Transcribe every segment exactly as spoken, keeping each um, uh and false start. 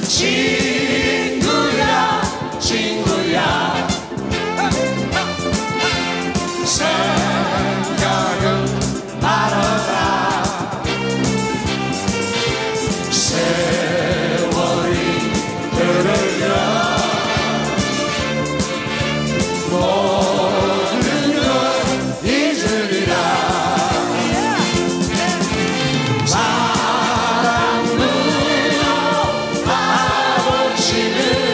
친구야 친구야 생각은 말아라 세월이 흐르면 모든 걸 잊으리라 바람 불어 파도치는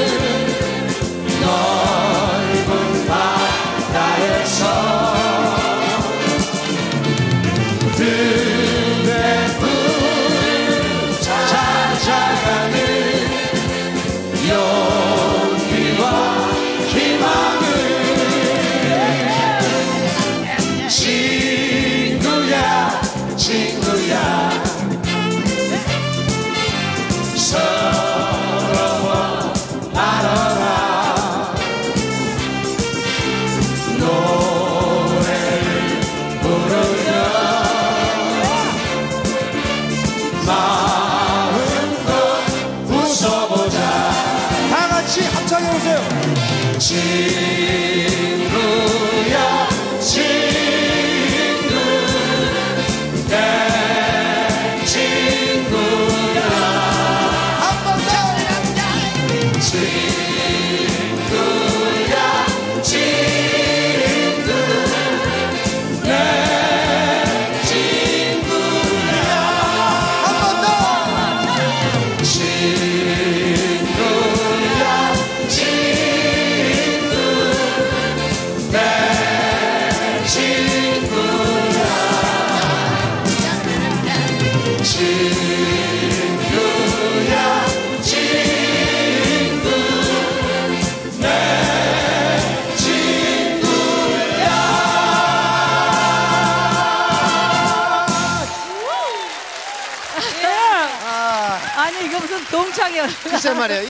넓은 바다에서 등에 불을 찾아가는 용기와 희망을 친구야 친구야 서러워 말아라 노래를 부르며 마음껏 웃어보자 다 같이 합창해 보세요. 친구야 친구 내 친구야 한 번 더. 친구야 친구 내 친구야 한 번 더. 친구야 친구 내 친구야 친구야 친구 내 친구야 아, 아니 이거 무슨 동창이야. 글쎄 말이에요.